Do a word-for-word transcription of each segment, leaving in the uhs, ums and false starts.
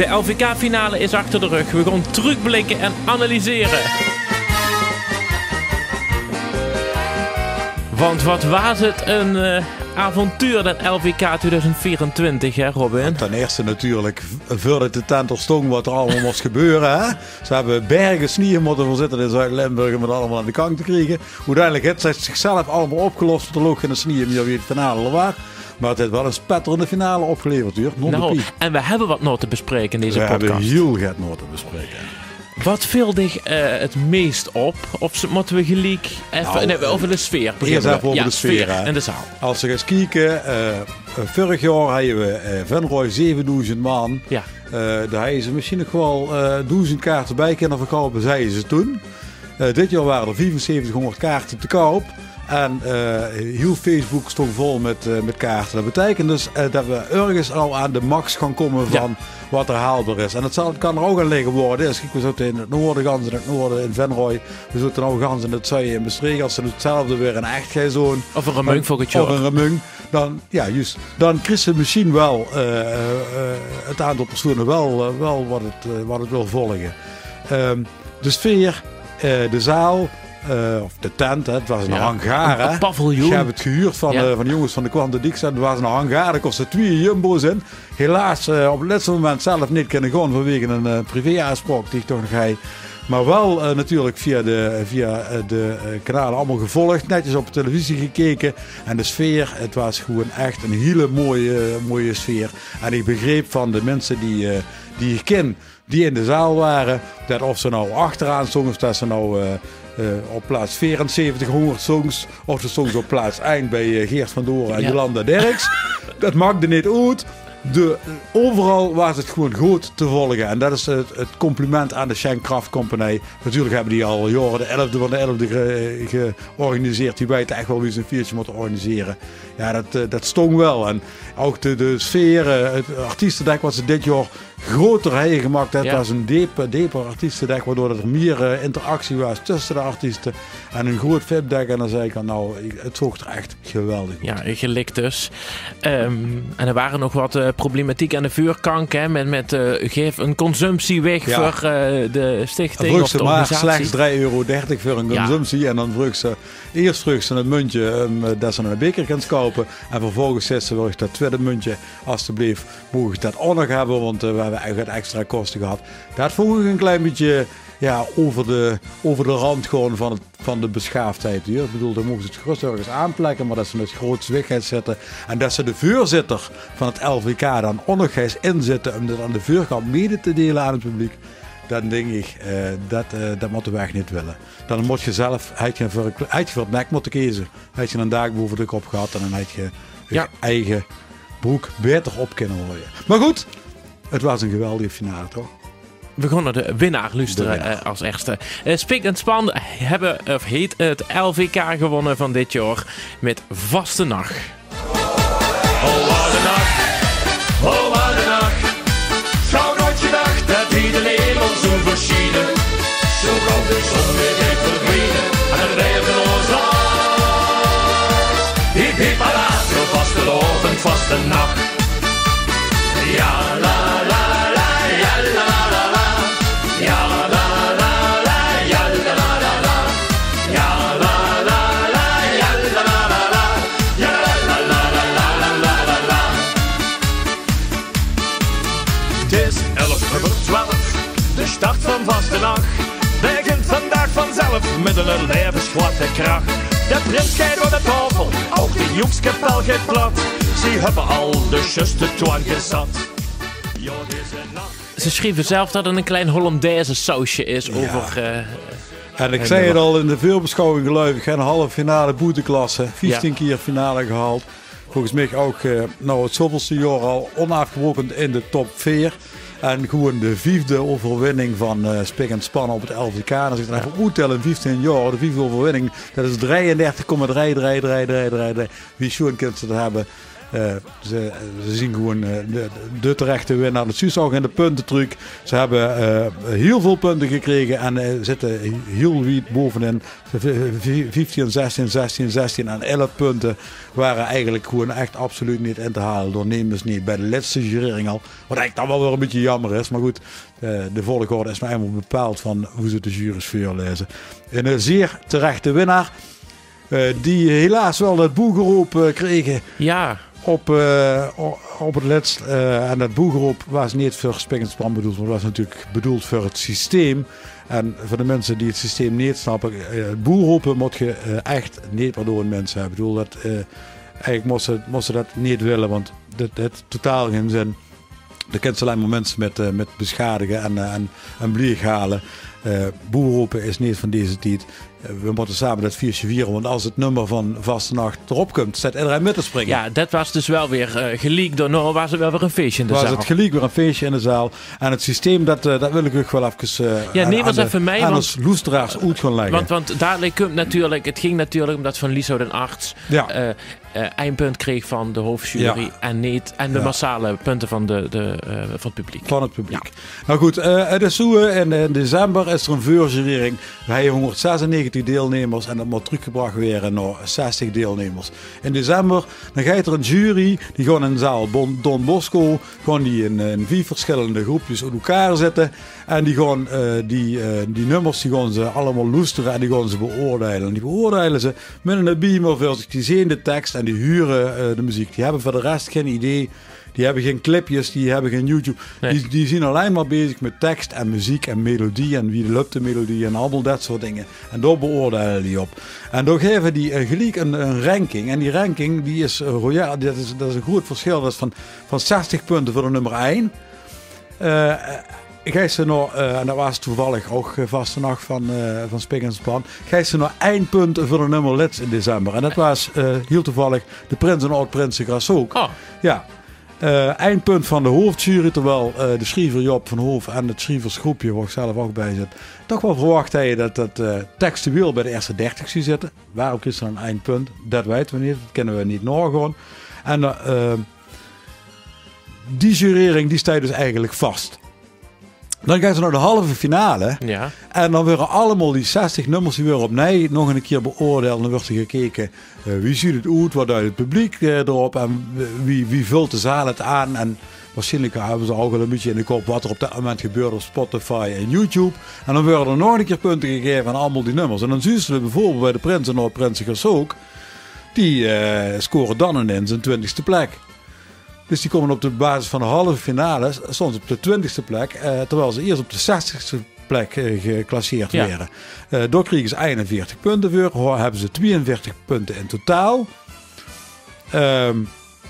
De L V K-finale is achter de rug. We gaan terugblikken en analyseren. Want wat was het een uh, avontuur, dat L V K twintig vierentwintig, hè Robin? Ten eerste natuurlijk, voordat de tent er stond, wat er allemaal moest gebeuren. Hè? Ze hebben bergen sneeuw moeten voorzitten in Zuid-Limburg om het allemaal aan de kant te krijgen. Uiteindelijk heeft zij zichzelf allemaal opgelost. Er loopt geen sneeuw meer wie het finale was. Maar het heeft wel een spetterende finale opgeleverd, hoor. Nou, en we hebben wat nog te bespreken in deze we podcast. We hebben heel veel nog te bespreken. Wat viel dich uh, het meest op? Of moeten we gelijk even nou, nee, over de sfeer beginnen? Eerst even over ja, de sfeer en de zaal. Als we eens kijken, uh, vorig jaar hadden we uh, Venrooy zevenduizend man. Ja. Uh, daar hadden ze misschien nog wel uh, duizend kaarten bij kunnen verkopen, zeiden ze toen. Uh, dit jaar waren er vijfenzeventighonderd kaarten te koop. En uh, heel Facebook stond vol met, uh, met kaarten. Dat betekent dus uh, dat we ergens al aan de max gaan komen van ja. wat er haalbaar is. En het, zal, het kan er ook aan liggen worden. Dus, we zitten in het noorden, gans in het noorden in Venrooy. We zitten nou gans in het zuiden in Maastricht. Als ze hetzelfde weer in Echtgeizoon. Of een remung voor het jaar. Of een remung. Dan, ja, juist, dan krijgt ze misschien wel uh, uh, het aantal personen wel, uh, wel wat, het, uh, wat het wil volgen. Um, de sfeer, uh, de zaal... Uh, of de tent, hè. Het was een ja, hangar. Een, een paviljoen. Ik heb het gehuurd van, ja. uh, van de jongens van de Quantedix. Het was een hangar, er kostte twee jumbo's in. Helaas uh, op het laatste moment zelf niet kunnen gaan vanwege een uh, privéafspraak die ik toch nog heb. Maar wel uh, natuurlijk via de, via, uh, de uh, kanalen allemaal gevolgd. Netjes op televisie gekeken. En de sfeer, het was gewoon echt een hele mooie, uh, mooie sfeer. En ik begreep van de mensen die, uh, die ik ken, die in de zaal waren, dat of ze nou achteraan zongen of dat ze nou... Uh, Uh, op plaats vierenzeventig honderd songs. Of de songs op plaats één bij uh, Geert van Doren en ja. Jolanda Derks. Dat maakte niet uit. De, overal was het gewoon goed te volgen. En dat is het, het compliment aan de Schenk Company. Natuurlijk hebben die al jaren de elfde van de elfde ge, georganiseerd. Die weten echt wel wie ze een viertje moeten organiseren. Ja, dat, dat stond wel. En ook de, de sfeer, het artiestendek wat ze dit jaar groter hebben gemaakt. Het ja. was een dieper, dieper artiestendek, waardoor er meer uh, interactie was tussen de artiesten. En een groot feedback. En dan zei ik, nou, het zocht er echt geweldig goed. Ja, gelikt dus. Um, en er waren nog wat uh, problematiek aan de vuurkank. Hè, met met uh, geef een consumptie weg ja. voor uh, de stichting vroeg of de ze maar organisatie. Slechts drie euro dertig voor een consumptie. Ja. En dan vroeg ze eerst vroeg ze een muntje um, dat ze een beker kan kopen. En vervolgens zei ze, wil ik dat tweede muntje alsjeblieft, mogen ik dat ook nog hebben. Want uh, we hebben eigenlijk extra kosten gehad. Dat vond ik een klein beetje ja, over, de, over de rand gewoon van, het, van de beschaafdheid. Hier. Ik bedoel, dan mogen ze het gerust ergens aanplekken, maar dat ze het groot zwichtheid zetten. En dat ze de voorzitter van het L V K dan ook nog eens inzetten om dit aan de voorkant mede te delen aan het publiek. Dan denk ik, uh, dat, uh, dat moeten we echt niet willen. Dan moet je zelf, had je voor, had je voor het nek moeten kiezen. Had je een dag boven de kop gehad en dan had je je ja. eigen broek beter op kunnen gooien. Maar goed, het was een geweldige finale, toch? We gaan naar de winnaar luisteren uh, als eerste. Uh, Spik en Span hebben, of heet het L V K gewonnen van dit jaar met Vaste Nacht. Oh, wat een nacht. Oh, wat een nacht. Zou nooit gedacht dat hij de leven zo verschieden. Zo komt de zon weer heeft verdwenen en het regent ons af. Ik heb maar later vaste lovend vaste nacht. Ja, la, la, la, ja, la, la, la. Ja, la, la, la, ja, la, la, la, la. Ja, la, la, la, ja, la, la, la, la. Ja, la, la, la, la, la, la, la, la. Het is elf over twaalf, de start van vaste nacht. Begint vandaag vanzelf met een levensgladde kracht. De prins gaat door de tafel, ook de joekskapel gaat plat. Ze hebben al de juiste twanken zat. Ja, deze nacht. Ze schreven zelf dat het een klein Hollandaise sausje is ja. over... Uh, en ik zei het al in de voorbeschouwing geloof ik, een halve finale boeteklasse, vijftien ja. keer finale gehaald. Volgens mij ook uh, nou, het zoveelste jaar al onafgebroken in de top vier. En gewoon de vijfde overwinning van uh, Spik en Span op het L V K. En als ik dan even optel in vijftien jaar, de vijfde overwinning, dat is drieëndertig komma drie drie drie drie drie. Wie schoon kunt ze dat hebben? Uh, ze, ze zien gewoon uh, de, de terechte winnaar. Dat zie je ook in de puntentruc. Ze hebben uh, heel veel punten gekregen en uh, zitten heel wiet bovenin. vijftien, zestien, zestien, zestien en elf punten waren eigenlijk gewoon echt absoluut niet in te halen door Nemes niet bij de laatste jurering al. Wat eigenlijk dan wel weer een beetje jammer is. Maar goed, uh, de volgorde is nou eenmaal bepaald van hoe ze de jury's voorlezen. En een zeer terechte winnaar. Uh, die helaas wel dat boegeroep uh, kregen. Ja. Op, uh, op het laatst. Uh, en dat boegeroep was niet voor Spik en Span bedoeld. Maar was natuurlijk bedoeld voor het systeem. En voor de mensen die het systeem niet snappen. Uh, boerroepen moet je uh, echt niet meer door een mensen hebben. Ik bedoel, dat, uh, eigenlijk moesten, moesten dat niet willen. Want dat heeft totaal geen zin. Dan kent ze alleen maar mensen met, uh, met beschadigen en, uh, en, en blieg halen. Uh, boerroepen is niet van deze tijd. Uh, we moeten samen dat feestje vieren. Want als het nummer van Vastenacht erop komt, staat iedereen met te springen. Ja, dat was dus wel weer uh, gelijk. Daarna was er wel weer een feestje in de was zaal. Was het gelijk weer een feestje in de zaal. En het systeem, dat, uh, dat wil ik ook wel even uh, ja, neem eens even mee. aan ons loesteraars uit gaan leggen. Want, want dadelijk komt natuurlijk, het ging natuurlijk omdat Van Lieshout en Arts ja. uh, uh, één punt kreeg van de hoofdjury ja. en, niet, en de ja. massale punten van, de, de, uh, van het publiek. Van het publiek. Ja. Nou goed, uh, het is zo, uh, in, in december is er een voorjurering. We hebben honderdzesennegentig deelnemers en dat moet teruggebracht weer naar zestig deelnemers. In december dan gaat er een jury, die gaan in de zaal Don, Don Bosco, gaan die in, in vier verschillende groepjes uit elkaar zitten. En die gaan uh, die, uh, die nummers die gaan ze allemaal loesteren en die gaan ze beoordelen. En die beoordelen ze met een beamer voor zich. Die zien de tekst en die huren uh, de muziek. Die hebben voor de rest geen idee. Die hebben geen clipjes, die hebben geen YouTube. Nee. Die, die zijn alleen maar bezig met tekst en muziek en melodie en wie lukt de melodie en allemaal dat soort dingen. En daar beoordelen die op. En dan geven die uh, gelijk een, een ranking. En die ranking die is, uh, royaal, dat is, dat is een groot verschil. Dat is van, van zestig punten voor de nummer één. Uh, Ga ze nog, uh, en dat was toevallig ook uh, Vastenacht van, uh, van Spik en Span. Ga ze nog één punt voor de nummer lid in december. En dat was uh, heel toevallig de Prins en Oud-Prinsen Grassook. Oh. Ja. Uh, eindpunt van de hoofdjury, terwijl uh, de schrijver Job van Hoof en het schrijversgroepje, waar ik zelf ook bij zit, toch wel verwacht hij dat dat uh, textueel bij de eerste dertig zou zitten. Waarom is er een eindpunt? Dat weten we niet, dat kennen we niet nagaan. En uh, die jurering die staat dus eigenlijk vast. Dan gaan ze naar de halve finale. Ja. En dan worden allemaal die zestig nummers die weer opnieuw nog een keer beoordeeld. Dan wordt er gekeken uh, wie ziet het uit, wat uit het publiek uh, erop. En wie, wie vult de zaal het aan. En waarschijnlijk hebben ze ook wel een beetje in de kop wat er op dat moment gebeurt op Spotify en YouTube. En dan worden er nog een keer punten gegeven aan allemaal die nummers. En dan zien ze bijvoorbeeld bij de Prins en Oud-Prinsen ook. Die uh, scoren dan ineens zijn twintigste plek. Dus die komen op de basis van de halve finale soms op de twintigste plek. Uh, terwijl ze eerst op de zestigste plek uh, geclasseerd ja. werden. Uh, door kregen ze eenenveertig punten voor. Hebben ze tweeënveertig punten in totaal. Um,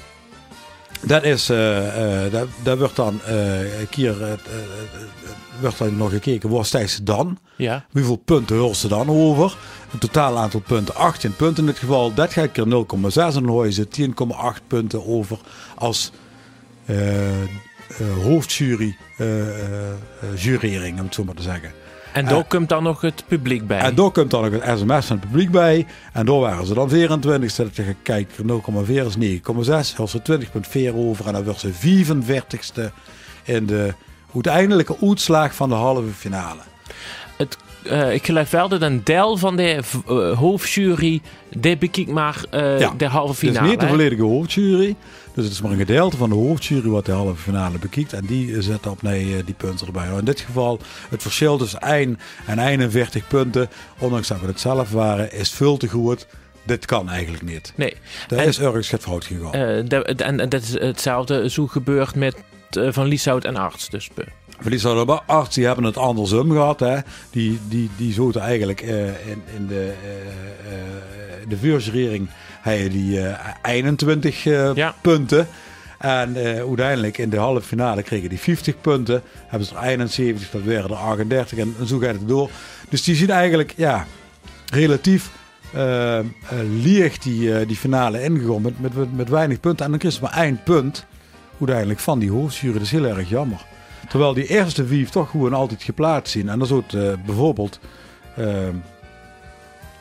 dat is, uh, uh, dat, dat wordt dan uh, een keer uh, uh, wordt dan nog gekeken, waar stijgt ze dan? Ja. Hoeveel punten hoort ze dan over? Een totaal aantal punten, achttien punten in dit geval. Dat gaat keer nul komma zes en dan hoor je ze tien komma acht punten over als uh, uh, hoofdjury uh, uh, jurering, om het zo maar te zeggen. En daar uh, komt dan nog het publiek bij. En daar komt dan nog het sms van het publiek bij. En daar waren ze dan vierentwintigste. Dat je kijkt, nul komma vier is negen komma zes. Als ze twintig komma vier over. En dan wordt ze vierenveertigste in de uiteindelijke uitslag van de halve finale. Het, uh, ik geloof wel dat een deel van de uh, hoofdjury, die bekijkt maar uh, ja, de halve finale. Het is niet de volledige hoofdjury. Dus het is maar een gedeelte van de hoofdjury wat de halve finale bekijkt. En die zet op nee, die punten erbij. In dit geval, het verschil tussen één en eenenveertig punten, ondanks dat we het zelf waren, is veel te groot. Dit kan eigenlijk niet. Nee. Er is ergens het fout gegaan. Uh, de, de, en dat is hetzelfde zo gebeurd met uh, Van Lieshout en Arts. Dus, uh. Van Lieshout en Arts die hebben het andersom gehad. Hè. Die, die, die zoten eigenlijk uh, in, in de, uh, uh, de vuurjurering hij die uh, eenentwintig uh, ja. punten. En uh, uiteindelijk in de halve finale kregen die vijftig punten. Hebben ze er eenenzeventig, dat werden er achtendertig. En, en zo gaat het door. Dus die zien eigenlijk ja, relatief uh, uh, lieg die, uh, die finale ingegaan met, met, met, met weinig punten. En dan kreeg ze maar één punt uiteindelijk van die hoofdjury. Dat is heel erg jammer. Terwijl die eerste vijf toch gewoon altijd geplaatst zien. En dan zou het uh, bijvoorbeeld... Uh,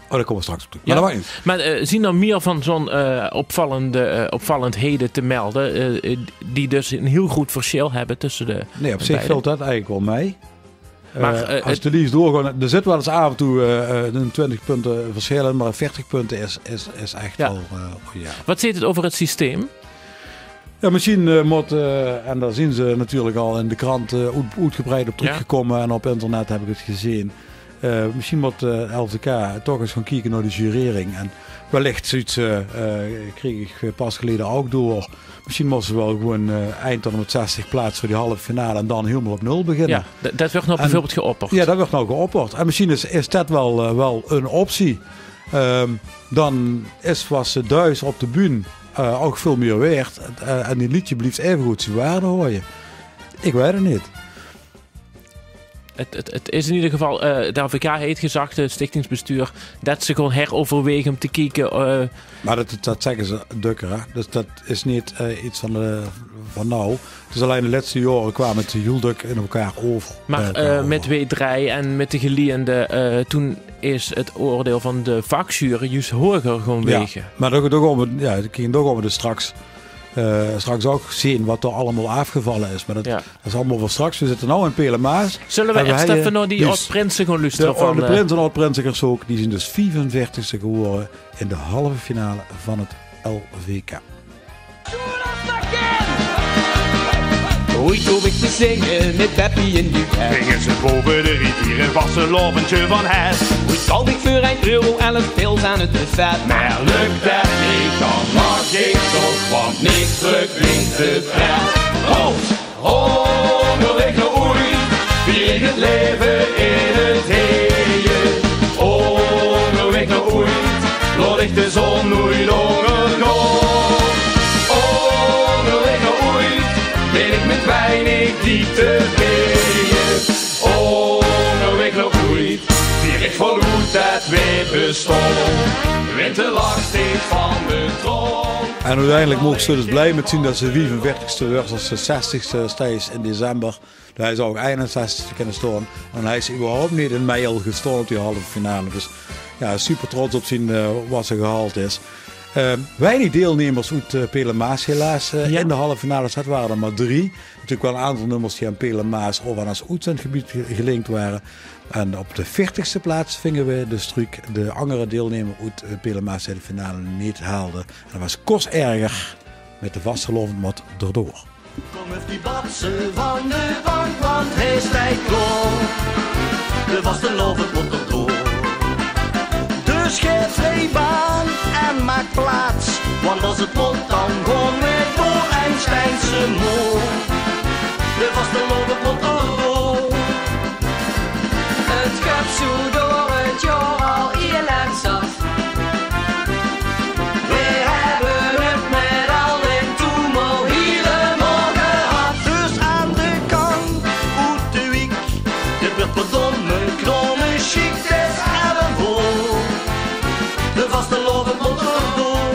Oh, daar komen we straks op toe. Ja, maar dat maakt niet. Maar uh, zien er meer van zo'n uh, opvallende uh, opvallendheden te melden, uh, die dus een heel goed verschil hebben tussen de Nee, op zich valt dat eigenlijk wel mee. Maar, uh, als de Leafs doorgaan, er zit wel eens af en toe uh, een twintig punten verschillen, maar veertig punten is, is, is echt ja. wel... Uh, ja. Wat zegt het over het systeem? Ja, misschien uh, moet, uh, en daar zien ze natuurlijk al in de krant uh, uitgebreid op teruggekomen ja. en op internet heb ik het gezien. Uh, misschien moet uh, L V K toch eens gaan kijken naar de jurering. En wellicht zoiets uh, uh, kreeg ik pas geleden ook door. Misschien moesten ze wel gewoon uh, eindhonderdzestig plaatsen voor die halve finale en dan helemaal op nul beginnen. Ja, d- dat werd nou en, bijvoorbeeld geopperd. Ja, dat werd nou geopperd. En misschien is, is dat wel, uh, wel een optie. Um, dan is was uh, Duits op de bühne uh, ook veel meer waard. Uh, en die liedje blijft even goed zijn waarde hoor je. Ik weet het niet. Het, het, het is in ieder geval, uh, de L V K heeft gezegd, het stichtingsbestuur, dat ze gewoon heroverwegen om te kijken. Uh... Maar dat, dat zeggen ze dukker, hè? Dus dat is niet uh, iets van, de, van nou. Het is alleen de laatste jaren kwamen het heel druk in elkaar over. Maar uh, over. Met W drie en met de geleende, uh, toen is het oordeel van de vakjury juist hoger gaan wegen. Ja, maar dat ja, ging toch over de straks. Uh, straks ook zien wat er allemaal afgevallen is. Maar dat, ja. dat is allemaal voor straks. We zitten nu in Pelemaas. Zullen we eerst even naar die oud-prinsen gaan luisteren? De, van, de prinsen en oud-prinsers ook. Die zijn dus vierenveertigste geworden in de halve finale van het L V K. Ooit hoop ik te zingen met Peppy en Duet. Gingen ze boven de rivier en was een loventje van het. Ooit zal ik voor een euro elf pils aan het buffet. Maar lukt dat niet, dan mag ik toch, want niks verklinkt het pret. Rood, hongerig naar oei, wie ik het leven in het heeën. Hongerig naar oei, laat ik de zon nooit ondergaan. Hongerig naar oei, ben ik met weinig diepte weeën. Hongerig naar oei, direct verloed dat weer bestond. Winterlag steekt van de troon. En uiteindelijk mogen ze dus blij met zien dat ze vierenveertigste werd als de zestigste steeds in december. Hij is ook eenenzestigste kunnen staan. En hij is überhaupt niet in mei al gestaan op die halve finale. Dus ja, super trots op zien uh, wat ze gehaald is. Uh, weinig deelnemers uit uh, Pelemaas helaas uh, ja. in de halve finale. Dat waren er maar drie. Natuurlijk wel een aantal nummers die aan Pelemaas of aan ons uitzendgebied gelinkt waren. En op de veertigste plaats vingen we de struik de andere deelnemer uit uh, Pelemaas in de finale niet haalde. En dat was Kos Erger met de vastgeloven mat erdoor. Kom even die batsen van de bank, want hij stijgt kloor. De vasteloven mat erdoor. Dus geef twee baan en maak plaats. Want als het pot dan gewoon weer door Einsteinse moor. De vasteloven mat erdoor. Het gaat zo door het jaar al heel lang zat. We hebben het met al in toemel helemaal gehad. Dus aan de kant, uit de wiek. Dit werd verdomme kromme chic, des hebben voor. De vasteloven mat erdoor.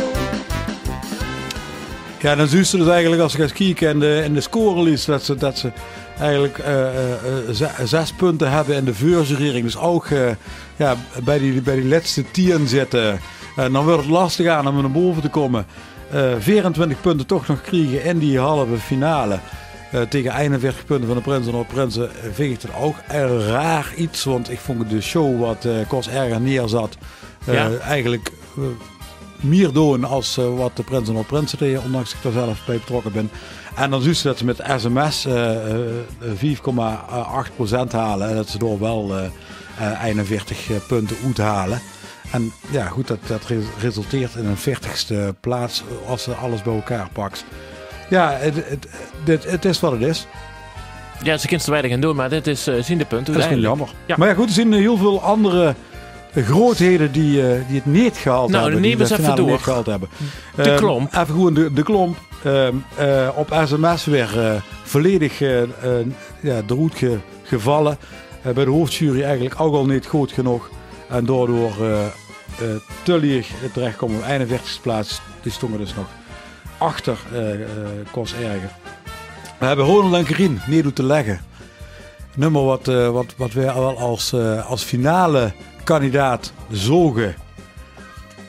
Ja, dan zien ze dus eigenlijk als je gaat kijken in de, in de scorelijst dat ze, dat ze eigenlijk uh, uh, zes punten hebben in de voorjurering. Dus ook uh, ja, bij, die, bij die laatste tien zitten. En dan wordt het lastig aan om naar boven te komen. Uh, vierentwintig punten toch nog krijgen in die halve finale. Uh, tegen eenenveertig punten van de Prinsen en Oud-Prinsen vind ik het ook een raar iets. Want ik vond de show wat uh, Kos Erger neerzat uh, ja. eigenlijk... Uh, meer doen als uh, wat de Prinsen en Oud-Prinsen deden, ondanks dat ik daar zelf bij betrokken ben. En dan zien ze dat ze met S M S uh, uh, vier komma acht procent halen en dat ze door wel uh, uh, eenenveertig punten uithalen. En ja, goed, dat, dat resulteert in een veertigste plaats als ze alles bij elkaar pakt. Ja, het, het, het, het is wat het is. Ja, ze kunnen er weinig aan doen, maar dit is uh, zien de punt. Dat is jammer. Ja. Maar ja, goed, er zijn heel veel andere grootheden die, uh, die het niet gehaald nou, hebben. Nou, neem eens even door. Niet gehaald hebben. De um, klomp. Even gewoon de, de klomp. Um, uh, op S M S weer uh, volledig uh, uh, ja, de roet ge, gevallen. Uh, bij de hoofdjury eigenlijk ook al niet goed genoeg. En daardoor uh, uh, te lieg terechtkomen op eenenveertigste plaats. Die stonden dus nog achter uh, uh, Kos Erger. We hebben Ronald en Karin niet te leggen. Nummer wat, uh, wat, wat wij wel als, uh, als finale kandidaat zogen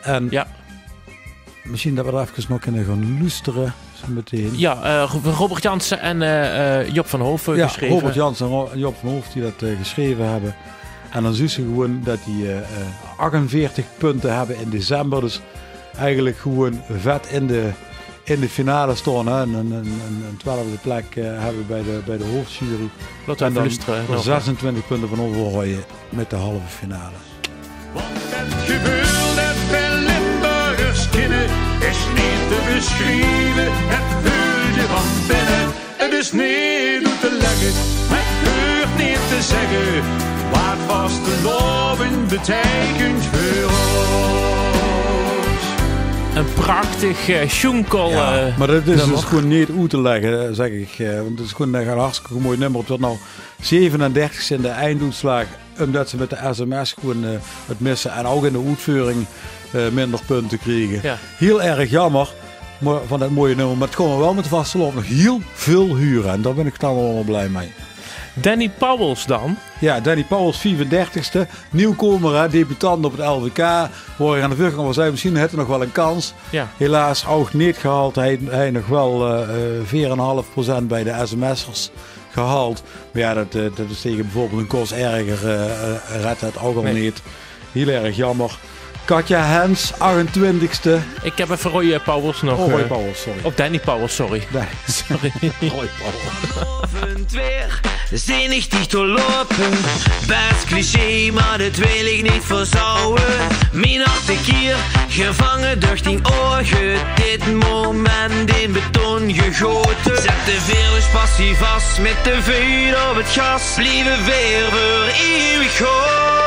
En ja. misschien dat we er even nog kunnen gaan luisteren. Zo meteen. Ja, uh, Robert Jansen en uh, uh, Job van Hoven ja, geschreven. Robert Jansen en Job van Hoven die dat uh, geschreven hebben. En dan zien ze gewoon dat die uh, uh, achtenveertig punten hebben in december. Dus eigenlijk gewoon vet in de, in de finale staan. Hè. En een, een, een twaalfde plek uh, hebben bij de, bij de hoofdjury. Laten we en dan zesentwintig punten van overrooien met de halve finale. Wat het gebeurt dat bij Limburgers kennen is niet te beschrijven. Het voelt je van binnen. Het is niet uit te leggen. Het hoort niet te zeggen. Wat was te loven betekent voor ons. Een prachtig uh, sjoenkel. Ja, uh, maar dat is nummer. dus gewoon niet uit te leggen, zeg ik. Uh, want het is gewoon een hartstikke mooi nummer. Het wordt nou zevenendertigste in de einduitslag. Omdat ze met de S M S gewoon uh, het missen. En ook in de uitvoering uh, minder punten kregen. Ja. Heel erg jammer maar, van dat mooie nummer. Maar het komen wel met de vaste loop nog heel veel huren. En daar ben ik dan wel blij mee. Danny Pauwels dan. Ja, Danny Pauwels, vijfendertigste. Nieuwkomer, hè, debutant op het L V K. Waar ik aan de voorkant was, hij misschien had hij nog wel een kans. Ja. Helaas ook niet gehaald. Hij hij nog wel uh, vier komma vijf procent bij de S M S'ers gehaald. Maar ja, dat, uh, dat is tegen bijvoorbeeld een Kos erger. Uh, uh, redt het ook al nee. niet. Heel erg jammer. Katja Hens, achtentwintigste. Ik heb even Roy Pauwels nog. Oh, Roy Pauwels, sorry. Of Danny Pauwels, sorry. Nee, sorry. Roy Pauwels. Weer zinnig dicht te lopen. Best cliché, maar de twee ligt niet verzouwen. Mijn achte keer gevangen door tien ogen. Dit moment in beton gegoten. Zet de veerles passie vast met de vuur op het gas. Blijven weer voor eeuwig gewoon.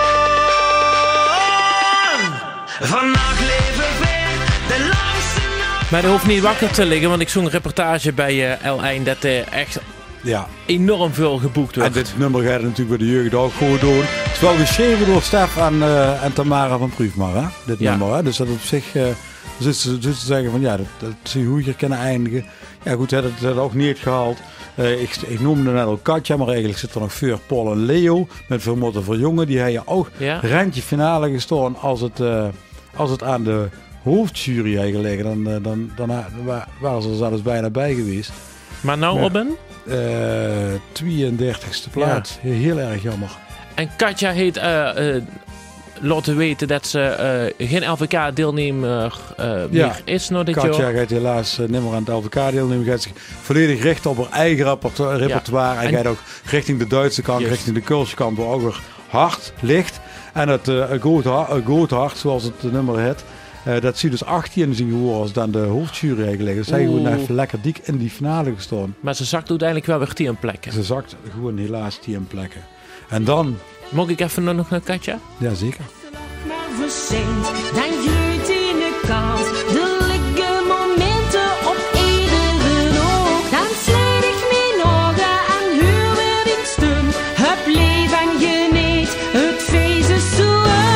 Vannacht leven weer de langste nacht. Maar dat hoeft niet wakker te liggen, want ik zong een reportage bij uh, L één dat er uh, echt ja. enorm veel geboekt wordt. En dit nummer gaat natuurlijk bij de jeugd ook gewoon doen. Het is wel geschreven door Stef en, uh, en Tamara van Pruufmar, hè? Dit ja. nummer. Hè? Dus dat op zich, uh, zit ze te zeggen van ja, dat, dat zie je hoe je kunnen eindigen. Ja goed, dat heeft het ook niet gehaald. Uh, ik, ik noemde net al Katja, maar eigenlijk zit er nog voor Paul en Leo. Met Vermotten voor Jongen. Die hebben ook ja. randje finale gestaan als het, uh, als het aan de hoofdjury had gelegen. Dan, uh, dan, dan, dan waren ze er zelfs bijna bij geweest. Maar nou, ja. Robin? Uh, tweeëndertigste plaats. Ja. Heel erg jammer. En Katja heeft uh, uh, laten weten dat ze uh, geen L V K-deelnemer uh, uh, ja. meer is. Nou, dit Katja gaat helaas uh, niet meer aan het L V K deelnemen. Gaat zich volledig richten op haar eigen repertoire. Ja. En, en gaat ook richting de Duitse kant, yes. richting de Keulse kant, waar ook weer hard ligt. En het uh, groot hart, zoals het nummer heet. Uh, dat zie je dus achttien zien geworden als dan de hoofdjury eigenlijk. Dus zij gewoon even lekker dik in die finale gestaan. Maar ze zakt uiteindelijk wel weer tien plekken. Ze zakt gewoon helaas tien plekken. En dan... Mag ik even nog naar Katja? Ja, zeker. Maar verzint, dan groeit in de kant. De liggen momenten op iedere oog. Dan slijt ik mee nog aan huur weer in stum. Het leven geniet, het feest is zo.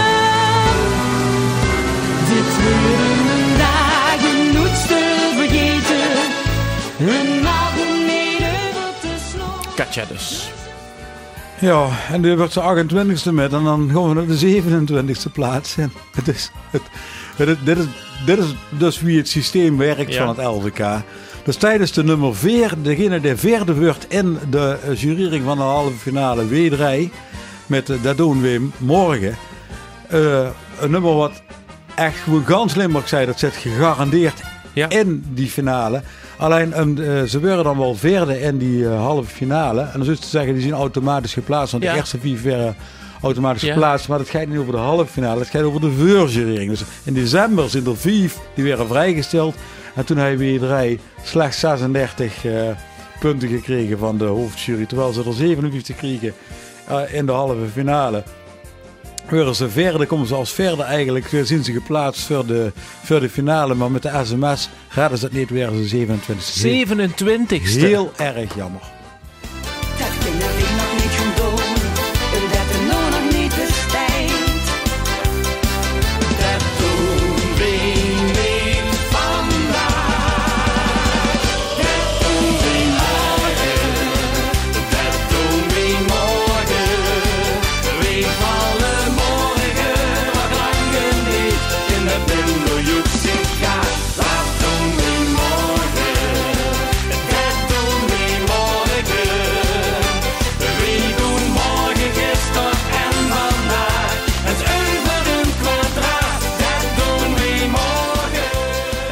De tweede dagen nooit te vergeten. Een nacht niet over te snoven. Katja dus. Ja, en nu wordt ze achtentwintigste met en dan gaan we naar de zevenentwintigste plaats. En het is, het, het, dit, is, dit is dus wie het systeem werkt ja. van het L V K. Dus tijdens de nummer vier, degene die vierde wordt in de jurering van de halve finale W drie, met uh, dat doen we morgen. Uh, een nummer wat echt gewoon ganz Limburg zei, dat zit gegarandeerd ja. in die finale. Alleen, um, uh, ze werden dan wel vierde in die uh, halve finale. En dan is te zeggen, die zijn automatisch geplaatst. Want ja. de eerste vier werden automatisch ja. geplaatst. Maar het gaat niet over de halve finale, het gaat over de voorjurering. Dus in december zijn er vijf die werden vrijgesteld. En toen hebben we drie slechts zesendertig uh, punten gekregen van de hoofdjury. Terwijl ze er zevenenvijftig kregen uh, in de halve finale. Worden ze verder, komen ze als verder eigenlijk, zien ze geplaatst voor de, voor de finale. Maar met de S M S raden ze het niet weer, ze zevenentwintigste. zevenentwintigste? Heel erg jammer. Dat kunnen we nog niet gaan doen, dat er nu nog niet is tijd. Dat doen we niet vandaag. Dat doen we morgen. Dat doen we morgen. We vallen morgen wat langer niet in de binnen.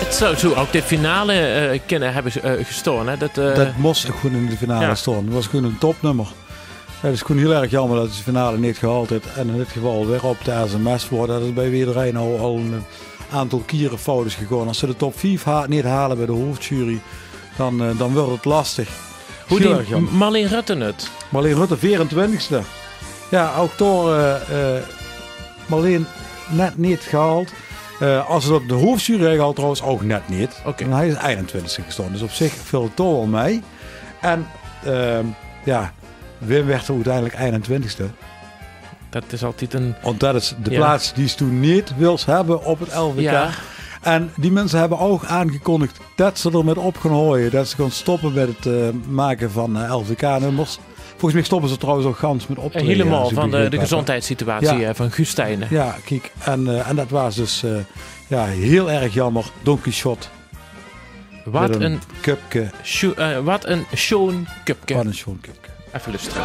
dat zou zo ook de finale uh, kunnen hebben uh, gestoord. Hè? Dat, uh... dat moest gewoon in de finale ja. staan. Dat was gewoon een topnummer. Het is gewoon heel erg jammer dat de finale niet gehaald heeft. En in dit geval weer op de S M S wordt. Dat is bij iedereen al, al een aantal keren fout is gegaan. Als ze de top vijf ha- niet halen bij de hoofdjury, dan, uh, dan wordt het lastig. Hoe die Marleen Rutte het? Marleen Rutte, vierentwintigste. Ja, ook door uh, uh, Marleen net niet gehaald. Uh, als het op de hoofdjury gehaald trouwens ook net niet. Okay. En hij is eenentwintigste gestaan. Dus op zich viel het toch wel mee. En uh, ja, Wim werd er uiteindelijk eenentwintigste. Dat is altijd een... Want dat is de ja. plaats die ze toen niet wils hebben op het L V K. Ja. En die mensen hebben ook aangekondigd dat ze ermee op gaan gooien. Dat ze gaan stoppen met het uh, maken van uh, L V K-nummers. Volgens mij stoppen ze trouwens ook gans met optreden. Helemaal ja, van de, de gezondheidssituatie ja. van Guus Stijnen. Ja, kijk. En, uh, en dat was dus uh, ja, heel erg jammer. Don Quixote. Wat een, een cupke. Scho- uh, wat een schoon cupke. Wat een schoon cupke. Even luisteren.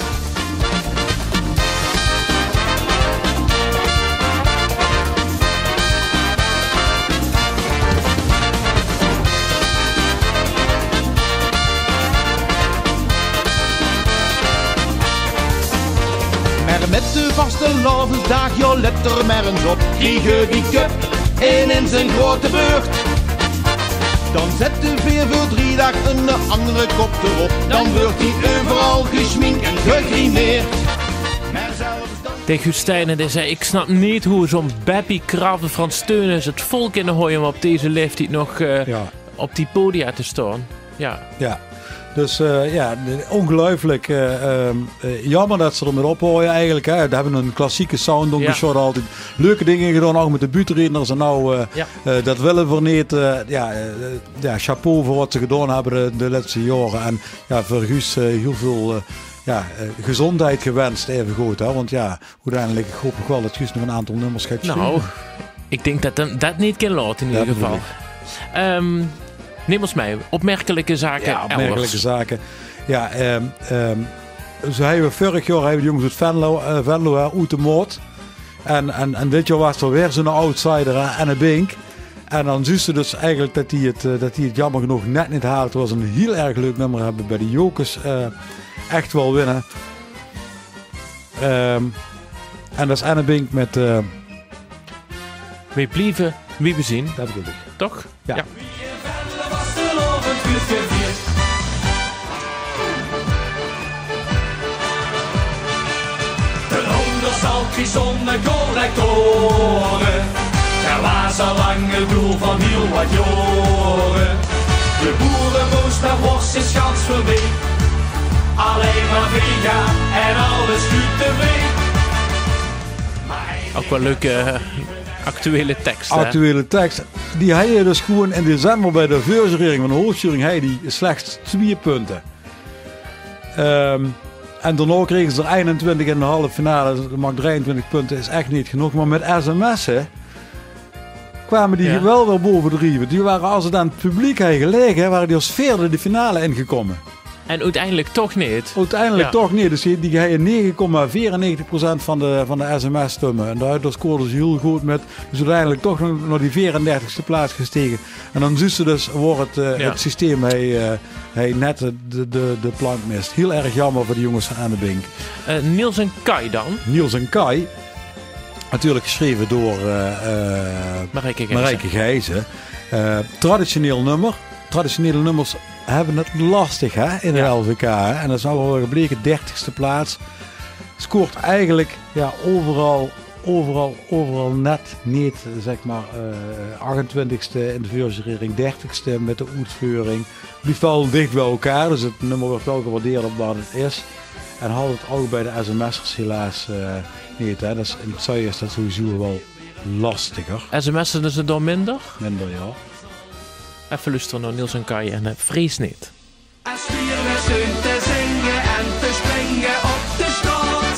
Met de vaste lovensdag, joh, let er maar eens op. Die ge die cup in in zijn grote beurt. Dan zet de veer voor drie dagen een andere kop erop. Dan wordt hij overal geschminkt en gegrimeerd. Maar zelfs dan... De Guus Stijnen die zei, ik snap niet hoe zo'n Beppie Kraven van Steuners het volk in de hooi om op deze leeftijd nog uh, ja. op die podia te staan. Ja. Ja. Dus uh, ja, ongelooflijk uh, uh, jammer dat ze er met ophooien eigenlijk. Hè. We hebben een klassieke sound, Don Quixote, ja. altijd leuke dingen gedaan, ook met de buurtredners. En nou, uh, ja. uh, dat willen we niet. Uh, ja, uh, ja, chapeau voor wat ze gedaan hebben de, de laatste jaren. En ja, voor Guus uh, heel veel uh, ja, uh, gezondheid gewenst, even goed. Hè. Want ja, uiteindelijk hoop ik wel dat Guus nog een aantal nummers gaat schrijven. Nou, ik denk dat dat, dat niet kan laten in ja, ieder geval. Um, Neem ons mee. Opmerkelijke zaken. Ja, opmerkelijke elders. zaken. Ja, um, um, zo hebben we vorig jaar hebben de jongens uit Venlo, uh, Venlo uh, uit de moord. En, en, en dit jaar was er weer zo'n outsider uh, en een bink. En dan zien ze dus eigenlijk dat hij het, uh, dat hij het jammer genoeg net niet haalt. Het was een heel erg leuk nummer. Hebben bij de Jokers uh, echt wel winnen. Um, en dat is Anne Bink met... Uh, wie blijven, wie we zien. Dat bedoel ik. Toch? Ja. ja. De honderdsaltjes zonder collectoren. Er was een lange doel van heel wat jaren. De boerenboos naar worst is gans voorbij. Alleen maar vega en alles goed tevreden. Ook wel leuke uh, actuele tekst. Actuele hè? tekst. Die had je dus gewoon in december bij de voorjurering van de hoofdjuring had je die slechts twee punten. Um, en daarna kregen ze er eenentwintig in de halve finale. Dat mag drieëntwintig punten, is echt niet genoeg. Maar met sms'en kwamen die ja. wel weer boven de rieven. Die waren, als het aan het publiek had gelegen, waren die als vierde de finale ingekomen. En uiteindelijk toch niet. Uiteindelijk ja. toch niet. Dus die, die ga je negen komma vierennegentig procent van de, van de sms-stemmen. En daaruit scoorden ze heel goed met. Dus uiteindelijk toch nog naar die vierendertigste plaats gestegen. En dan zien ze dus, wordt het, uh, ja. het systeem hij, uh, hij net de, de, de plank mist. Heel erg jammer voor de jongens van Anne Bink. Uh, Niels en Kai dan? Niels en Kai. Natuurlijk geschreven door uh, uh, Marijke Marijke Gijzen. Uh, traditioneel nummer. Traditionele nummers hebben het lastig hè, in de ja. L V K. Hè? En dat is nou wel gebleken, dertigste plaats. Scoort eigenlijk ja, overal, overal, overal net niet, zeg maar, uh, achtentwintigste in de voorjurering, dertigste met de uitvoering. Blijft wel dicht bij elkaar, dus het nummer wordt wel gewaardeerd op wat het is. En had het ook bij de sms'ers helaas uh, niet. Hè? Dat is, in het zuiden is dat sowieso wel lastiger. sms'en is het dan minder? Minder, ja. Even luisteren naar Niels en Kai en uh, vrees niet. En spieren zijn te zingen en te springen op de straat.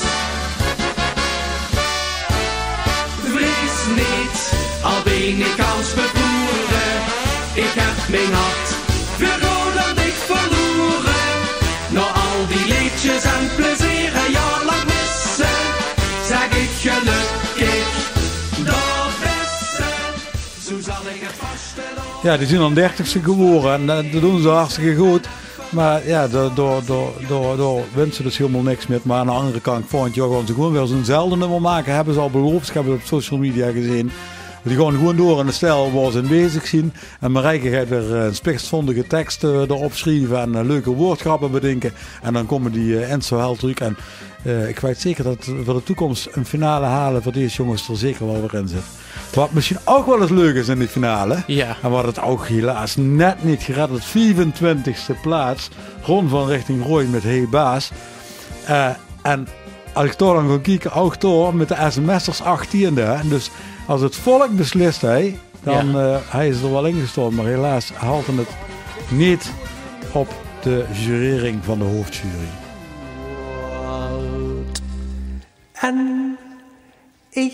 Vrees niet, al ben ik als verloren. Ik heb mijn hart vergoden ik verloren. Na al die liedjes en plezier een jaar lang missen, zeg ik gelukkig dat beste. Zo zal ik het vaststellen. ja, die zijn dan dertigste geworden en uh, dat doen ze hartstikke goed. Maar ja, door, door, door, door, door winnen ze dus helemaal niks meer. Maar aan de andere kant, volgend jaar gaan ze gewoon weer zo'nzelfde nummer maken. Hebben ze al beloofd, ik heb het op social media gezien. Die gaan gewoon door in de stijl waar ze in bezig zijn. En Marijke gaat weer een spichtsvondige tekst uh, erop schrijven en uh, leuke woordgrappen bedenken. En dan komen die uh, Enzo Held terug. En uh, ik weet zeker dat voor de toekomst een finale halen voor deze jongens er zeker wel weer in zit. Wat misschien ook wel eens leuk is in de finale. Ja. En wat het ook helaas net niet gered. Het vierentwintigste plaats. Ron van richting Roy met Hey Baas. Uh, en als ik toch dan ga kijken, ook door met de S M S'ers achttiende. Dus als het volk beslist hij, dan ja. uh, hij is er wel ingestopt. Maar helaas haalt hij het niet op de jurering van de hoofdjury. En ik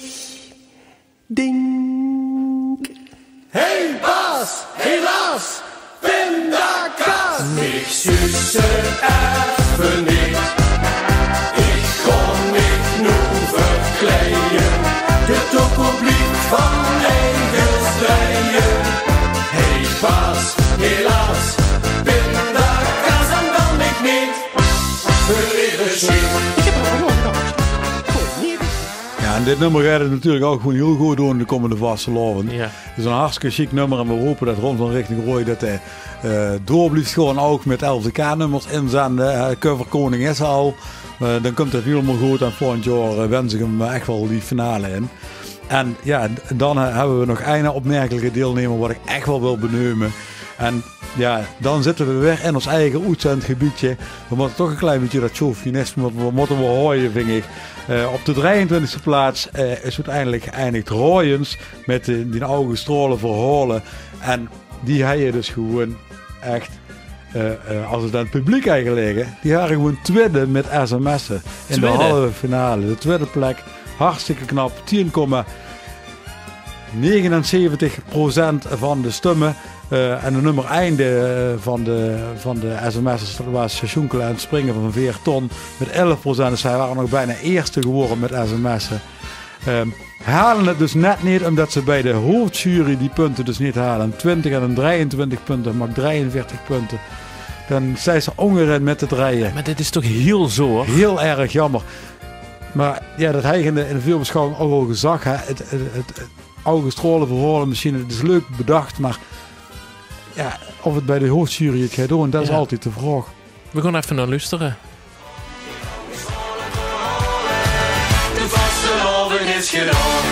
denk... Hey Baas, helaas, pindakaas. Niks zussen even niet. Ik kon niet nu verkleien. De toekomst van eigen strijen. Hey Baas, helaas, pindakaas. En dan ik niet. Verleden shit. Ik heb er gewoon gedacht. Ja, en dit nummer gaat het natuurlijk ook gewoon heel goed doen in de komende vastelavond. Ja. Het is een hartstikke chic nummer en we hopen dat Ron van richting Roy dat hij uh, door blijft gewoon ook met L V K-nummers inzenden. Uh, Coverkoning is al. Uh, dan komt het helemaal goed en volgend jaar uh, wens ik hem echt wel die finale in. En ja, dan uh, hebben we nog één opmerkelijke deelnemer wat ik echt wel wil benoemen. En ja, dan zitten we weer in ons eigen uitzendgebiedje. We moeten toch een klein beetje dat chauvinisme, we moeten wel hooien, vind ik. Uh, op de drieëntwintigste plaats uh, is uiteindelijk geëindigd Royens met uh, die ogen stralen verhalen. En die had je dus gewoon echt, uh, uh, als het aan het publiek eigenlijk liggen, die waren gewoon tweede met S M S'en in tweede. De halve finale. De tweede plek, hartstikke knap, tien komma negenenzeventig procent van de stemmen. Uh, en de nummer einde uh, van de, van de S M S'ers was Sjoenkelen en het springen van veertig ton met elf procent. Dus zij waren nog bijna eerste geworden met S M S'en. Um, halen het dus net niet omdat ze bij de hoofdjury die punten dus niet halen. twintig en een drieëntwintig punten, maar drieënveertig punten. Dan zijn ze ongerend met het rijden. Maar dit is toch heel zo? Heel erg jammer. Maar ja, dat hij in de, in de veelbeschouwing ook al gezag. Hè. Het, het, het, het oude strolen verholen misschien, het is leuk bedacht, maar ja, of het bij de hoofdjury het gaat doen, dat is ja. altijd de vraag. We gaan even naar luisteren. De vastelavond is gedaan.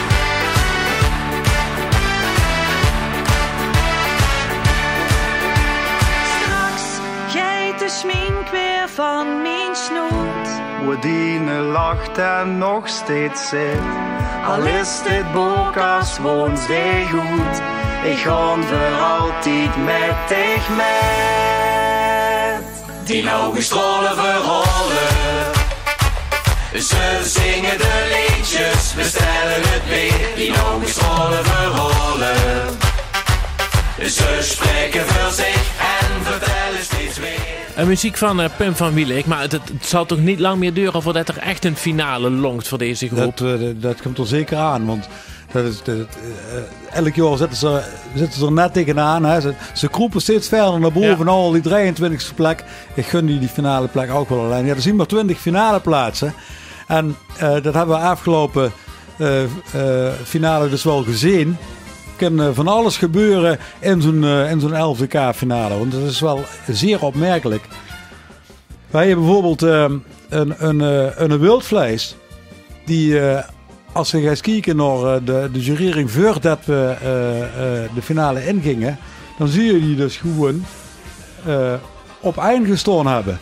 Straks geit de smink weer van mijn snoet. Wadine lacht en nog steeds zit. Al is dit bokas woensdag goed. Ik ga voor altijd met dich met. Die nou stralen verhalen. Ze zingen de liedjes, we stellen het weer. Die nou stralen verhalen. Ze spreken voor zich en vertellen steeds weer. Een muziek van uh, Pim van Wieleek, maar het, het, het zal toch niet lang meer duren voordat er echt een finale longt voor deze groep? Dat, uh, dat komt er zeker aan, want dat is, dat, uh, elk jaar zitten ze, zitten ze er net tegenaan. Hè. Ze, ze kroepen steeds verder naar boven, ja. Al die drieëntwintigste plek. Ik gun die, die finale plek ook wel alleen. Ja, er zijn maar twintig finale plaatsen. En uh, dat hebben we afgelopen uh, uh, finale dus wel gezien. Er kan uh, van alles gebeuren in zo'n, uh, in zo'n L V K-finale. Want dat is wel zeer opmerkelijk. Wij hebben bijvoorbeeld uh, een, een, uh, een wildvlees. Die, uh, als we gaan kijken naar uh, de, de jurering voordat we uh, uh, de finale ingingen. Dan zie je die dus gewoon uh, op eind gestaan hebben.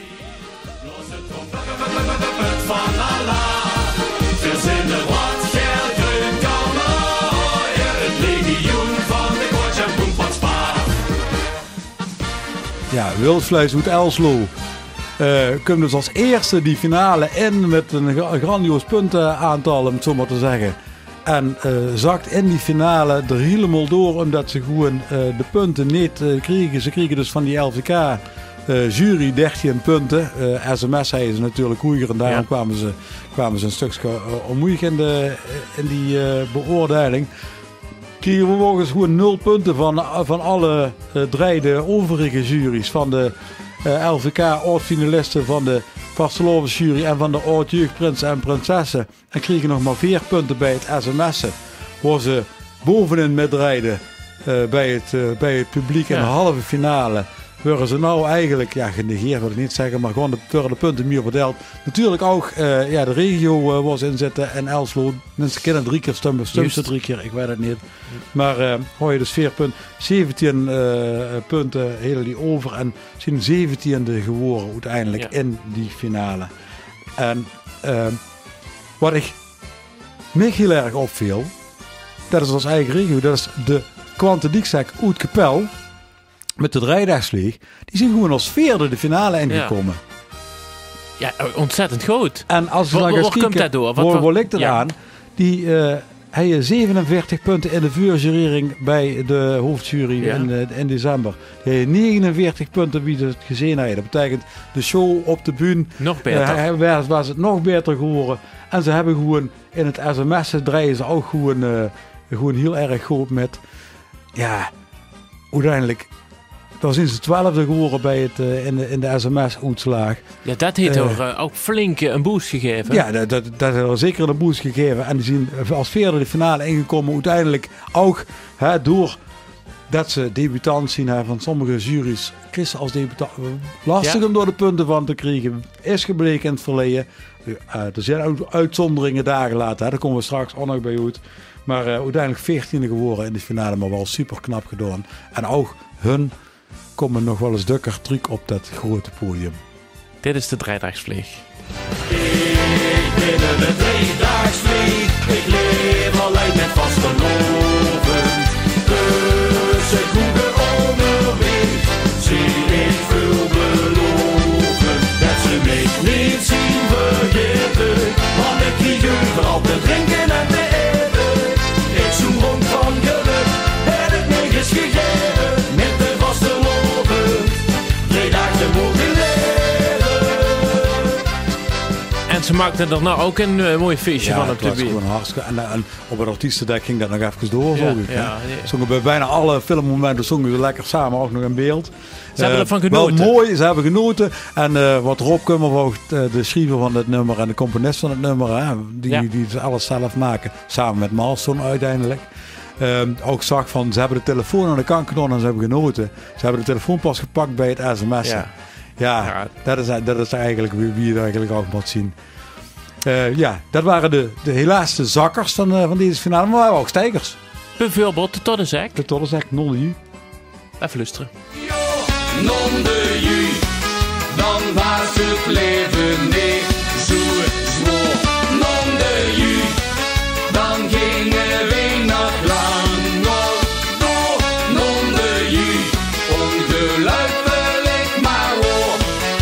Ja, wildvlees uit Elslo. Uh, komt dus als eerste die finale in met een grandioos puntenaantal, om het zo maar te zeggen. En uh, zakt in die finale er helemaal door, omdat ze gewoon uh, de punten niet uh, kregen. Ze kregen dus van die L V K uh, jury dertien punten. Uh, S M S zei ze natuurlijk hoeiger en daarom ja. kwamen, ze, kwamen ze een stukje uh, ommoeig in, de, in die uh, beoordeling. kregen we vervolgens gewoon nul punten van, van alle uh, drie de overige juries. Van de uh, L V K oud-finalisten, van de vastelovensjury en van de oud-jeugdprinsen en prinsessen. En kregen nog maar vier punten bij het sms'en. Waar ze bovenin metrijden uh, bij, het, uh, bij het publiek in ja. de halve finale. Worden ze nou eigenlijk, ja genegeerd wil ik niet zeggen, maar gewoon de, de punten meer verdeeld. Natuurlijk ook uh, ja, de regio uh, was inzetten en Elslo. Mensen kennen drie keer stemmen, stemmen ze drie keer, ik weet het niet. Maar uh, hoor je dus vier punten, zeventien uh, punten hele die over en zijn zeventiende geworden uiteindelijk ja. in die finale. En uh, wat ik me heel erg opviel, dat is ons eigen regio, dat is de Quante Dieksek uit Kapel. Met de drijdagsvlieg, die zijn gewoon als vierde de finale ingekomen. Ja, ja ontzettend goed. En als we waar, dan waar kijken, komt dat door? Wat, waar, waar ligt het ja. aan? Die uh, hij zevenenveertig punten in de vuurjurering bij de hoofdjury ja. in, uh, in december. Die heeft negenenveertig punten wie het gezien heeft. Dat betekent de show op de bühne. Nog beter. Uh, was, was het nog beter geworden. En ze hebben gewoon in het sms'en draaien ze ook gewoon, uh, gewoon heel erg goed met. Ja, uiteindelijk. Dan zijn ze twaalfde geworden bij het, uh, in de, in de sms-uitslag. Ja, dat heeft uh, toch uh, ook flink een boost gegeven? Ja, dat, dat, dat heeft er zeker een boost gegeven. En die zijn als vierde de finale ingekomen. Uiteindelijk ook hè, door dat ze debutant zien hè, van sommige juries. Chris als debutant lastig ja. om door de punten van te krijgen. Is gebleken in het verleden. Uh, er zijn uitzonderingen dagen later. Hè, daar komen we straks ook nog bij uit. Maar uh, uiteindelijk veertiende geworden in de finale. Maar wel super knap gedaan. En ook hun komen nog wel eens dukker truc op dat grote podium. Dit is de driedaagsvlieg. Ik ben een driedaagsvlieg. Ik leef alleen met vastelovend. Tussen goede onderweg zie ik veel beloven. Dat ze mij niet zien vergeten. Want ik krieg overal te drinken en te eten. Ik zoem rond van geluk. Ben het nergens gegeven. Met de vastelovend. Drie dagen mogen leren. En ze maakten er nou ook een uh, mooi feestje ja, van op de bier. En, en op het artiestendek ging dat nog even door. Ja, ik, ja, ja. Zongen bij bijna alle filmmomenten zongen ze lekker samen ook nog in beeld. Ze uh, hebben ervan genoten. Wel mooi, ze hebben genoten. En uh, wat Rob Kummervoogd, uh, de schrijver van het nummer en de componist van het nummer, hè, die, ja. die ze alles zelf maken. Samen met Milestone uiteindelijk. Uh, ook zag van, ze hebben de telefoon aan de kant gedaan en ze hebben genoten. Ze hebben de telefoon pas gepakt bij het sms'en. Ja, ja, ja. Dat, is, dat is eigenlijk wie, wie je er eigenlijk ook moet zien. Uh, ja, dat waren de, de helaas de zakkers van, uh, van deze finale, maar we hebben ook stijgers. Bijvoorbeeld de Toddenzek. De Toddenzek, non de ju. Even luisteren. Non de ju, dan was het leven niet zo zwaar. Non de ju, dan gingen we nog lang nog door. Non de ju, ongelooflijk maar hoor.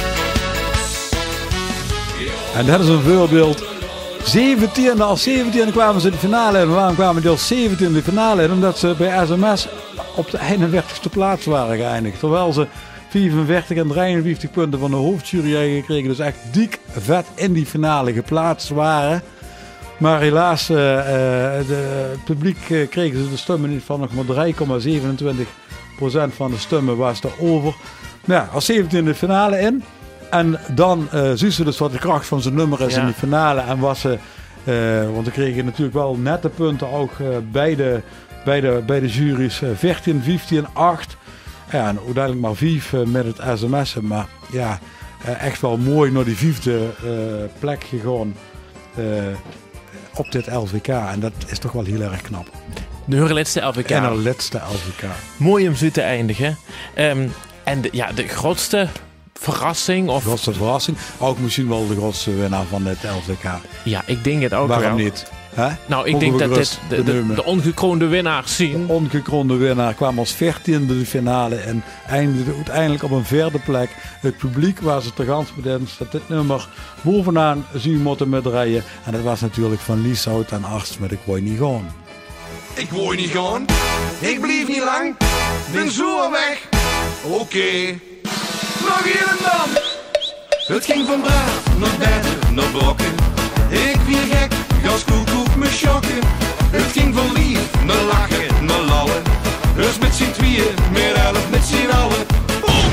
En dat is een voorbeeld. zeventiende, als zeventiende kwamen ze in de finale in. Waarom kwamen die als zeventiende in de finale in? Omdat ze bij S M S op de eenenveertigste plaats waren geëindigd. Terwijl ze vierenveertig en drieënvijftig punten van de hoofdjury hebben gekregen. Dus echt dik vet in die finale geplaatst waren. Maar helaas, uh, uh, de, het publiek uh, kregen ze de stemmen niet van nog maar drie komma zevenentwintig procent van de stemmen was er over. Nou ja, als zeventiende in de finale in. En dan uh, zien ze dus wat de kracht van zijn nummer is ja. in de finale. En was ze, uh, want we kregen natuurlijk wel nette punten ook uh, bij, de, bij, de, bij de juries. Uh, veertien, vijftien, acht. Ja, en uiteindelijk maar vijf uh, met het sms'en. Maar ja, uh, echt wel mooi naar die vijfde uh, plek gegaan uh, op dit L V K. En dat is toch wel heel erg knap. De laatste L V K. En de laatste L V K. Mooi om zo te eindigen. Um, en de, ja, de grootste verrassing? Of... De grootste verrassing. Ook misschien wel de grootste winnaar van dit L V K. Ja, ik denk het ook. Waarom wel. niet? Hè? Nou, ik Mogen denk dat dit de, de, de ongekroonde winnaars zien. De ongekroonde winnaar kwam als veertiende de finale en eindigde uiteindelijk op een vierde plek. Het publiek was het er gans bekend dat dit nummer bovenaan zien moeten met rijden. En dat was natuurlijk van Lieshout en Arts met Ik Wou Niet Gaan. Ik wou niet gaan, ik blijf niet lang, ben zo weg. Oké, okay. Nog hier en dan. Het ging van braaf naar beter naar blokken. Ik weer gek, gas koek koek me schokken. Het ging van lief, me lachen, me lallen. Dus met z'n tweeën, meer elf met z'n allen. Boom!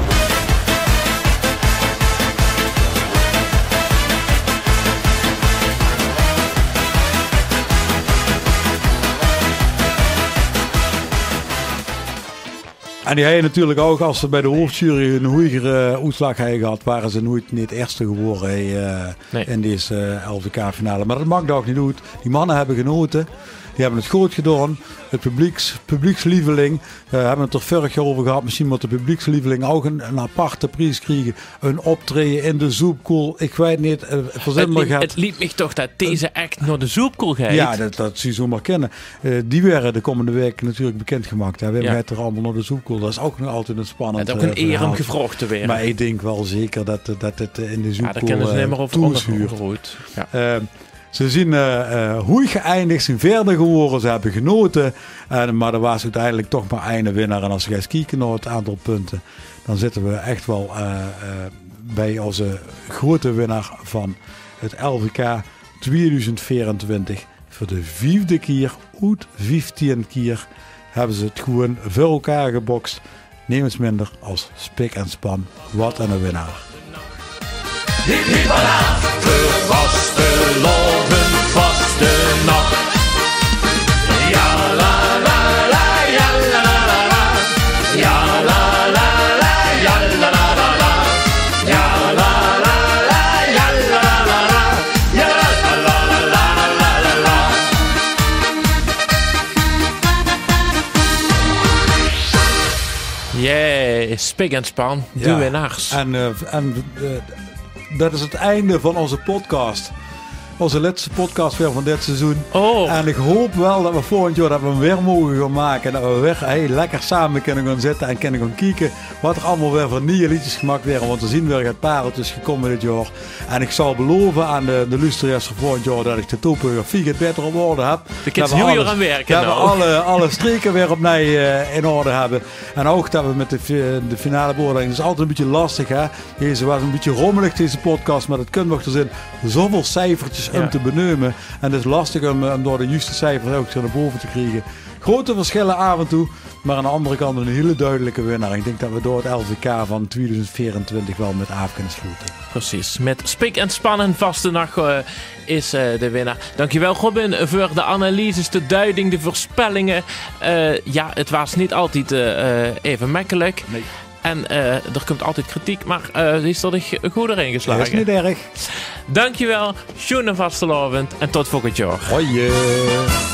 En die hebben natuurlijk ook, als ze bij de hoofdjury een goeie uitslag hebben gehad, waren ze nooit niet eerste geworden uh, nee. in deze uh, L V K-finale. Maar dat maakt ook niet uit. Die mannen hebben genoten. Die hebben het goed gedaan. Het publieks, publiekslieveling. We uh, hebben het er vorig jaar over gehad. Misschien moet de publiekslieveling ook een, een aparte prijs krijgen. Een optreden in de Zoepkoel. Ik weet niet. Uh, het, liep, het liep me toch dat deze act naar de Zoepkoel gaat. Ja, dat, dat zie je zomaar kennen. Uh, die werden de komende week natuurlijk bekendgemaakt. We hebben het er allemaal naar de Zoepkoel. Dat is ook nog altijd een spannend. Het is ook een eer om gevraagd te werden. Maar ik denk wel zeker dat, dat het in de Zoepkoel. Ja, daar kennen ze helemaal over ondergehoord. Ja. Uh, Ze zien uh, uh, hoe geëindigd, zijn verder geworden, ze hebben genoten. Uh, maar er was uiteindelijk toch maar één winnaar. En als we gaan kijken naar het aantal punten, dan zitten we echt wel uh, uh, bij onze grote winnaar van het L V K tweeduizend vierentwintig. Voor de vijfde keer, uit vijftien keer, hebben ze het gewoon voor elkaar gebokst. Neem eens minder als spik en span. Wat een winnaar. Hip hip ala, de vaste loven, vaste nacht. Ja la la la, ja la la la la. Ja la la la, ja la la la la. Ja la la la, ja la la la la. Ja la la la la la la. Yeah, spik en span, de ja. winnaars. En, uh, en uh, dat is het einde van onze podcast. Onze laatste podcast weer van dit seizoen. Oh. En ik hoop wel dat we volgend jaar dat we hem weer mogen gaan maken. En dat we weer hey, lekker samen kunnen gaan zitten en kunnen gaan kijken wat er allemaal weer van nieuwe liedjes gemaakt werden. Want we zien weer het pareltjes gekomen dit jaar. En ik zal beloven aan de, de luisteraars van volgend jaar dat ik de topografie het beter op orde heb. We kunnen heel jaar aan werken. Dat nou. we alle, alle streken weer opnieuw uh, in orde hebben. En ook dat we met de, de finale beoordeling. Dat is altijd een beetje lastig, hè. Deze was een beetje rommelig, deze podcast. Maar het kan nog er zijn zoveel cijfertjes om ja. te benoemen. En het is lastig om, om door de juiste cijfers ook naar boven te krijgen. Grote verschillen af en toe. Maar aan de andere kant een hele duidelijke winnaar. Ik denk dat we door het L V K van tweeduizend vierentwintig wel met af kunnen sluiten. Precies. Met spik en span en vaste nacht uh, is uh, de winnaar. Dankjewel Robin voor de analyses, de duiding, de voorspellingen. Uh, ja, het was niet altijd uh, even makkelijk. Nee. En uh, er komt altijd kritiek, maar uh, die is er goed erin geslagen. Dat is niet erg. Dankjewel, schoenen vastelovend en tot volgend jaar. Hoi.